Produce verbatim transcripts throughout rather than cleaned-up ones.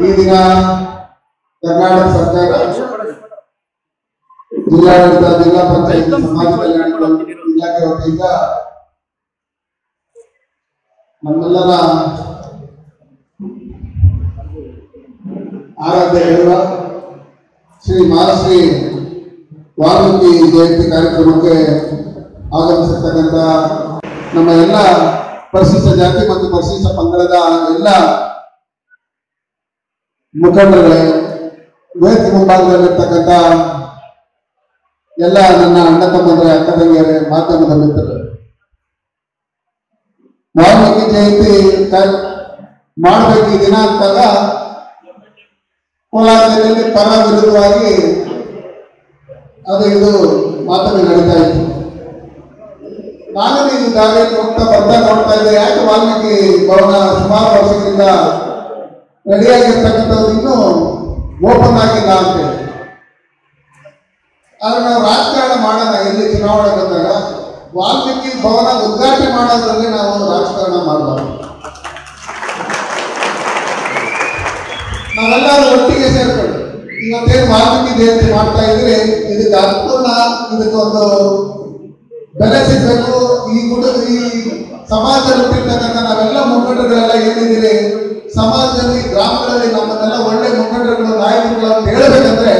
ಈ ದಿನ ಕರ್ನಾಟಕ ಸರ್ಕಾರ ಜಿಲ್ಲಾಡಳಿತ ಜಿಲ್ಲಾ ಪಂಚಾಯತ್ ಸಮಾಜ ಕಲ್ಯಾಣ ಇಲಾಖೆ ವತಿಯಿಂದ ನಮ್ಮೆಲ್ಲರ ಆರಾಧ್ಯ ದೈವ ಶ್ರೀ ಮಹಾಶ್ರೀ ವಾಲ್ಮೀಕಿ ಜಯಂತಿ ಕಾರ್ಯಕ್ರಮಕ್ಕೆ ಆಗಮಿಸಿರ್ತಕ್ಕಂಥ ನಮ್ಮ ಎಲ್ಲ ಪರಿಶಿಷ್ಟ ಜಾತಿ ಮತ್ತು ಪರಿಶಿಷ್ಟ ಪಂಗಡದ ಎಲ್ಲ ಮುಖಂಡರುಗಳೇ, ವೇದಿಕೆ ಮುಂಭಾಗದಲ್ಲಿರ್ತಕ್ಕಂಥ ಎಲ್ಲ ನನ್ನ ಅಣ್ಣ ತಮ್ಮಂದ್ರೆ ಅಕ್ಕ ತಂಗಿಯರೇ, ಮಾಧ್ಯಮದ ಮಿತ್ರರು, ವಾಲ್ಮೀಕಿ ಜಯಂತಿ ಮಾಡಬೇಕು ಈ ದಿನ ಅಂತಾಗ ಕೋಲಾರ ಜಿಲ್ಲೆಯಲ್ಲಿ ಪರ ವಿರುದ್ಧವಾಗಿ ಅದು ಇದು ಮಾತುಕತೆ ನಡೀತಾ ಇತ್ತು. ನಾನು ಈ ದಾರಿಯಲ್ಲಿ ಹೋಗ್ತಾ ಬರ್ತಾ ನೋಡ್ತಾ ಇದ್ದೆ, ಯಾಕೆ ವಾಲ್ಮೀಕಿ ಭವನ ಸುಮಾರು ವರ್ಷಗಳಿಂದ ರೆಡಿಯಾಗಿರ್ತಕ್ಕಂಥದ್ದು ಇನ್ನೂ ಓಪನ್ ಆಗಿಲ್ಲ ಅಂತೇಳಿ. ಆದ್ರೆ ನಾವು ರಾಜಕಾರಣ ಮಾಡೋಣ, ಎಲ್ಲಿ ಚುನಾವಣೆ ಬಂದಾಗ ವಾಲ್ಮೀಕಿ ಭವನ ಉದ್ಘಾಟನೆ ಮಾಡೋದ್ರಲ್ಲಿ ನಾವು ರಾಜಕಾರಣ ಮಾಡಬಾರ್ದು. ನಾವೆಲ್ಲರೂ ಒಟ್ಟಿಗೆ ಸೇರ್ಕೊಂಡು ಇವತ್ತೇನು ವಾಲ್ಮೀಕಿ ಜಯಂತಿ ಮಾಡ್ತಾ ಇದ್ರೆ ಇದಕ್ಕೆ ಅನುಕೂಲ, ಇದಕ್ಕೊಂದು ಬೆಲೆ ಸಿಗ್ಬೇಕು. ಈ ಕುಟುಂಬ ಈ ಸಮಾಜದಲ್ಲಿ ಹುಟ್ಟಿರ್ತಕ್ಕಂಥ ನಾವೆಲ್ಲ ಮುಖಂಡರುಗಳೆಲ್ಲ ಏನಿದ್ದೀರಿ ಸಮಾಜದಲ್ಲಿ ಗ್ರಾಮಗಳಲ್ಲಿ ನಮ್ಮನ್ನೆಲ್ಲ ಒಳ್ಳೆ ಮುಖಂಡರುಗಳು ನಾಯಕರುಗಳು ಅಂತ ಹೇಳ್ಬೇಕಂದ್ರೆ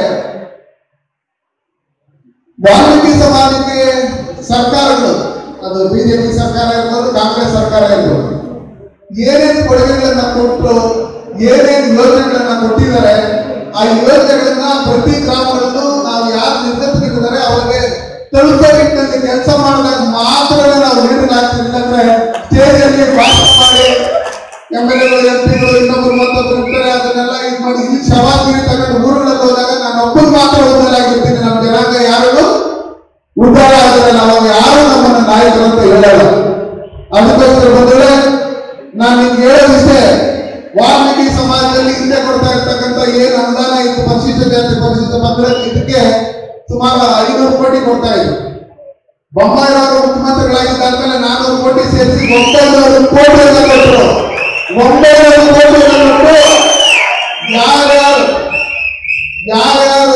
ವಾಲ್ಮೀಕಿ ಸಮಾಜಕ್ಕೆ ಸರ್ಕಾರಗಳು, ಅದು ಬಿಜೆಪಿ ಸರ್ಕಾರ ಇರ್ಬೋದು, ಕಾಂಗ್ರೆಸ್ ಸರ್ಕಾರ ಇರ್ಬೋದು, ಏನೇನು ಕೊಡುಗೆಗಳನ್ನ ಕೊಟ್ಟು ಏನೇನು ಯೋಜನೆಗಳನ್ನ ಕೊಟ್ಟಿದ್ದಾರೆ ಆ ಯೋಜನೆಗಳನ್ನ ಪ್ರತಿ ಗ್ರಾಮಗಳಲ್ಲೂ ನಾವು ಯಾರು ನಿರ್ಗತಿಸಿದ್ದಾರೆ ಅವರಿಗೆ ತಲುಪೋ ನಿಟ್ಟಿನಲ್ಲಿ ಕೆಲಸ ಮಾಡಿದಾಗ ಮಾತ್ರ ನಾವು ನೀಡಲಾಗ್ತಿಲ್ಲ. ಅಂದ್ರೆ ಸ್ಟೇಜಲ್ಲಿ ಭಾಷಣ ಮಾಡಿ ಎಂ ಎಲ್ ಎಗಳು ಎಂ ಪಿಗಳು ಇನ್ನೊಬ್ರು ಮತ್ತೊಬ್ರು ಇರ್ತಾರೆ, ಅದನ್ನೆಲ್ಲ ಇದು ಮಾಡಿ ಇಲ್ಲಿ ಶವಾಗಿರಿ ತಗೊಂಡು ಊರುಗಳಲ್ಲಿ ಹೋದಾಗ ನಾನು ಒಬ್ಬರು ಮಾತ್ರ ಉದ್ಧಾರ ಆಗಿರ್ತೀನಿ, ನಮ್ಮ ಜನಾಂಗ ಯಾರು ಉದ್ಧಾರ ಆಗಿರಲ್ಲ, ಅವಾಗ ಯಾರು ನಮ್ಮನ್ನ ನಾಯಕರು ಅಂತ ಹೇಳಲ್ಲ. ಅದಕ್ಕೋಸ್ಕರ ಬಂದ್ರೆ ನಾನು ನಿಮ್ಗೆ ಹೇಳೋದಿಷ್ಟೇ, ವಾಲ್ಮೀಕಿ ಸಮಾಜದಲ್ಲಿ ಹಿಂದೆ ಕೊಡ್ತಾ ಇರ್ತಕ್ಕಂಥ ಏನು ಅನುದಾನ ಇತ್ತು ಪರಿಶಿಷ್ಟ ಜಾತಿ ಪರಿಶಿಷ್ಟ ಪಂಗಡಕ್ಕೆ, ಇದಕ್ಕೆ ಸುಮಾರು ಐನೂರು ಕೋಟಿ ಕೊಡ್ತಾ ಇದ್ರು. ಬೊಮ್ಮಾಯಿಯವರು ಮುಖ್ಯಮಂತ್ರಿಗಳಾಗಿದ್ದಾದ್ಮೇಲೆ ನಾನೂರು ಕೋಟಿ ಸೇರಿಸಿ ಒಂಬೈನೂರು ಕೋಟಿಯನ್ನು ಕೊಟ್ಟರು. ಒಂಬೈನೂರು ಕೋಟಿಯನ್ನು ಕೊಟ್ಟು ಯಾರ್ಯಾರು ಯಾರ್ಯಾರು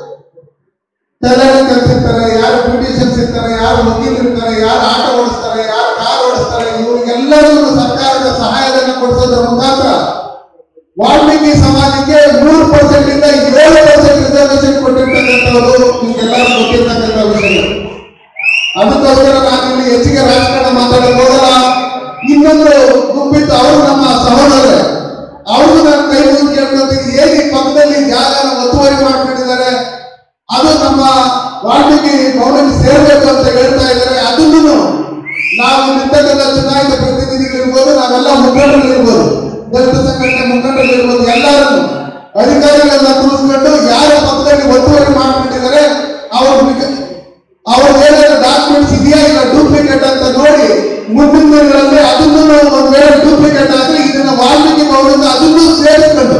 ಟೈಲರಿಂಗ್ ಕಲ್ತಿರ್ತಾರೆ, ಯಾರು ಬ್ಯೂಟಿಷಿಯನ್ಸ್ ಇರ್ತಾರೆ, ಯಾರು ವಕೀಲರು ಇರ್ತಾರೆ, ಯಾರು ಆಟೋ ಓಡಿಸ್ತಾರೆ, ಯಾರು ಕಾರ್ ಓಡಿಸ್ತಾರೆ, ಇವರಿಗೆಲ್ಲರಿಗೂ ಸರ್ಕಾರದ ಸಹಾಯಧನ ಕೊಡಿಸೋದ್ರ ಮುಖಾಂತರ ವಾಲ್ಮೀಕಿ ಸಮಾಜಕ್ಕೆ ಮೂರು ಪರ್ಸೆಂಟ್ ಇಂದ ಏಳು ಪರ್ಸೆಂಟ್ ರಿಸರ್ವೇಶನ್ ಕೊಟ್ಟಿರ್ತಕ್ಕಂಥವ್ರು ನಿಮ್ಗೆಲ್ಲರೂ ಗೊತ್ತಿರ್ತಕ್ಕಂಥ ವಿಷಯ. ಅದಕ್ಕೋಸ್ಕರ ನಾನು ಇಲ್ಲಿ ಹೆಚ್ಚಿಗೆ ರಾಜಕಾರಣ ಮಾತಾಡಕ್ ಹೋಗಲ್ಲ. ಇನ್ನೊಂದು ಗುಂಪಿತ್ತು, ಅವರು ನಮ್ಮ ಸಹೋದರರೇ, ಅವ್ರಿಗೂ ನಾನು ಕೈ ಮುಗಿದು ಕೇಳ್ಕೊಳ್ತೀನಿ, ಏನು ಈ ಪಕ್ಕದಲ್ಲಿ ಜಾಗನ ಒತ್ತುವರಿ ಮಾಡ್ಕೊಂಡಿದ್ದಾರೆ, ಅದು ನಮ್ಮ ವಾಲ್ಮೀಕಿ ಭವನಕ್ಕೆ ಸೇರ್ಬೇಕು ಅಂತ ಹೇಳ್ತಾ ಇದ್ದಾರೆ. ಅದನ್ನು ನಾವು ಇರ್ತಕ್ಕಂಥ ಚುನಾಯಿತ ಪ್ರತಿನಿಧಿಗಳಿರ್ಬೋದು, ನಾವೆಲ್ಲ ಮುಖಂಡರಿರ್ಬೋದು, ದಲಿತ ಸಂಘಟನೆ ಮುಖಂಡರಿರ್ಬೋದು, ಎಲ್ಲರನ್ನು ಅಧಿಕಾರಿಗಳನ್ನ ಕೂರಿಸ್ಕೊಂಡು ಯಾರ ಪಕ್ಕದಲ್ಲಿ ಒತ್ತುವರಿ ಮಾಡ್ಕೊಂಡಿದ್ದಾರೆ ಅವ್ರ ಅವ್ರ ಏನಾದ್ರು ಡಾಕ್ಯುಮೆಂಟ್ಸ್ ಇದೆಯಾ ಇಲ್ಲ ಡೂಪ್ಲಿಕೇಟ್ ಅಂತ ನೋಡಿ ಮುಂದಿನ ದಿನಗಳಲ್ಲಿ ಅದನ್ನು ಒಂದ್ ವೇಳೆ ಡೂಪ್ಲಿಕೇಟ್ ಆದ್ರೆ ಇದನ್ನ ವಾಲ್ಮೀಕಿ ಭವನದಿಂದ ಅದನ್ನು ಸೇರಿಸ್ಕೊಂಡು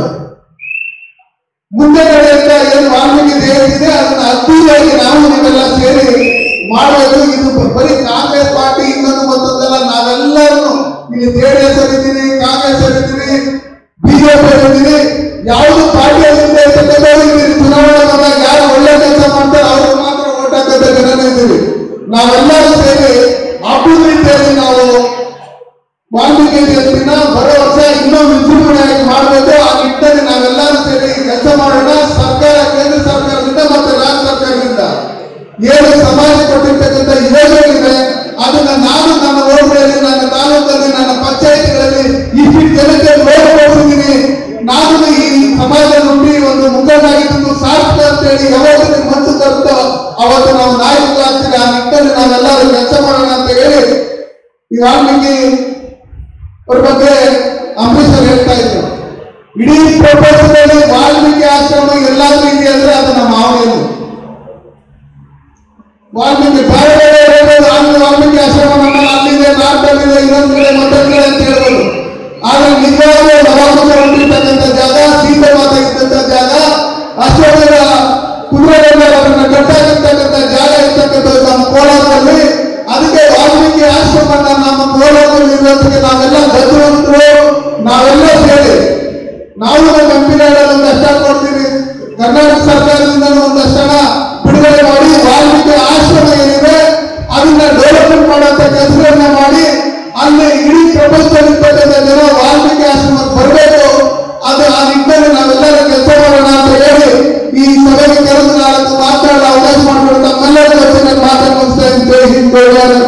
ಮುಂದೆ ನಡೆಯುತ್ತ ಏನು ವಾಲ್ಮೀಕಿ ಜಯಂತಿ ಇದೆ ಅದನ್ನ ಅದ್ದೂರಿಯಾಗಿ ನಾವು ನೀವೆಲ್ಲ ಸೇರಿ ಮಾಡಬೇಕು. ಇದು ಬರೀ ಕಾಂಗ್ರೆಸ್ ಪಾರ್ಟಿ ಇನ್ನೊಂದು ಮತ್ತೊಂದೆಲ್ಲ, ನಾವೆಲ್ಲರೂ ಇಲ್ಲಿ ಜೆಡಿಎಸ್ ಇದ್ದೀನಿ, ಕಾಂಗ್ರೆಸ್ ಇದ್ದೀನಿ, ಬಿಜೆಪಿ ಇದ್ದೀನಿ, ಯಾವುದು ಪಾರ್ಟಿಯಲ್ಲಿ ಇದ್ದೀರಿ. ಚುನಾವಣೆ ಬಂದಾಗ ಯಾರು ಒಳ್ಳೆ ಕೆಲಸ ಮಾಡ್ತಾರೆ ಅವ್ರಿಗೆ ಮಾತ್ರ ಓಟ್ ಹಾಕೋದ ಜನ ಇದ್ದೀವಿ. ನಾವೆಲ್ಲರೂ ಸೇರಿ ಹಬ್ಬದ ರೀತಿಯಲ್ಲಿ ನಾವು ವಾಲ್ಮೀಕಿ ಜಯಂತಿನ ಬರೋ ವರ್ಷ ಇನ್ನೂ ವಿಜೃಂಭಣೆಯಾಗಿ ಮಾಡಬೇಕು. ಆ ನಿಟ್ಟಿನಲ್ಲಿ ನಾವೆಲ್ಲರೂ ಸೇರಿ ಕೆಲಸ ಮಾಡೋಣ. ಸರ್ಕಾರ, ಕೇಂದ್ರ ಸರ್ಕಾರದಿಂದ ಮತ್ತೆ ರಾಜ್ಯ ಸರ್ಕಾರದಿಂದ ಏನು ಸಮಾಜ ಕೊಟ್ಟಿರ್ತಕ್ಕಂಥ ಯೋಜನೆಗಳಿದೆ ಅದನ್ನ ನಾನು ನನ್ನ ಹೋಬಳಿಯಲ್ಲಿ, ನನ್ನ ತಾಲೂಕಲ್ಲಿ, ನನ್ನ ಪಂಚಾಯತಿಗಳಲ್ಲಿ ಇಷ್ಟು ಜನಕ್ಕೆ ನೋಡ್ಕೊಳ್ತಿದ್ದೀನಿ. ನಾನು ಈ ಸಮಾಜ ನುಡಿ ಒಂದು ಮುಖಂಡಾಗಿದ್ದು ಸಾರ್ಥಕ ಅಂತ ಹೇಳಿ ಯಾವಾಗ ಮನಸ್ಸು ತರುತ್ತೋ ಅವತ್ತು ನಾವು ನಾಯಕರಾಗ್ತೀವಿ. ಆ ನಿಟ್ಟಿನಲ್ಲಿ ನಾವೆಲ್ಲರೂ ಕೆಲಸ ಮಾಡೋಣ ಅಂತ ಹೇಳಿ ಈ ವಾಲ್ಮೀಕಿ ಅವ್ರ ಬಗ್ಗೆ ಅಂಬರೀಶ್ ಅವರು ಹೇಳ್ತಾ ಇದ್ರು. ಇಡೀ ಪ್ರಪಂಚದಲ್ಲಿ ವಾಲ್ಮೀಕಿ ಆಶ್ರಮ ಎಲ್ಲಾದ್ರೂ ಇದೆ ಅಂದ್ರೆ ಅದು ನಮ್ಮ ಮಾವನೆಯಲ್ಲಿ ವಾಲ್ಮೀಕಿ ಬೇರೆ ಬೇರೆ ಹೇಳ್ಬೋದು. ಆಮೇಲೆ ವಾಲ್ಮೀಕಿ ಆಶ್ರಮ ನಮ್ಮಲ್ಲಿ ಅಲ್ಲಿದೆ, ನಾಲ್ಕಲ್ಲಿದೆ, ಇನ್ನೊಂದು ಕಡೆ ಮತ್ತೊಂದು ಕಡೆ ಅಂತ ಹೇಳ್ಬೋದು. ಆದ್ರೆ ನಿಜವಾಗ್ಲೂ ನವಾಬ ಹೊಂದಿರ್ತಕ್ಕಂಥ ಜಾಗ, ಸೀತೆ ಮಾತಾ ಇದ್ದಂಥ ಜಾಗ, ಅಶೋಕರ ಕುದುರೆಗಳನ್ನ ಅವರನ್ನ ಕಟ್ಟಾಗಿರ್ತಕ್ಕಂಥ ಜಾಗ ಇರ್ತಕ್ಕಂಥದ್ದು ನಮ್ಮ ಕೋಲಾರದಲ್ಲಿ. ಅದಕ್ಕೆ ವಾಲ್ಮೀಕಿ ಆಶ್ರಮ ನಮ್ಮ ಕೋಲಾರದಲ್ಲಿ ಇರುವಂತಕ್ಕೆ ನಾವೆಲ್ಲ ಗಜವಂತರು, ನಾವೆಲ್ಲ ಸೇರಿ ನಾವು ನಮ್ಮ ಮಂತ್ರಿಗಳ ಒಂದಷ್ಟ ಕೊಡ್ತೀನಿ, ಕರ್ನಾಟಕ ಸರ್ಕಾರದಿಂದ ಒಂದಷ್ಟು ಹಣ ಬಿಡುಗಡೆ ಮಾಡಿ ವಾಲ್ಮೀಕಿ ಆಶ್ರಮ ಏನಿದೆ ಅದನ್ನ ಡೆವಲಪ್ಮೆಂಟ್ ಮಾಡುವಂತ ಕೆಲಸಗಳನ್ನ ಮಾಡಿ ಅಲ್ಲಿ ಇಡೀ ಪ್ರಪಂಚದ ಜನ ವಾಲ್ಮೀಕಿ ಆಶ್ರಮಕ್ಕೆ ಬರಬೇಕು. ಅದು ಆ ನಿಟ್ಟಿನಲ್ಲಿ ನಾವೆಲ್ಲರೂ ಕೆಲಸ ಮಾಡೋಣ ಅಂತ ಹೇಳಿ ಈ ಸಭೆಗೆ ಕೆಲವು ನಾಲ್ಕು ಮಾತನಾಡಲು ಅವಕಾಶ ಮಾಡಿಕೊಡ್ತಾ ತಮ್ಮೆಲ್ಲರಿಗೂ ಮಾತನ್ನು ಮುಗಿಸ್ತಾ ಇದ್ದೀನಿ. ಜೈ ಹಿಂದ್, ಜೈ ಭಾರತ್.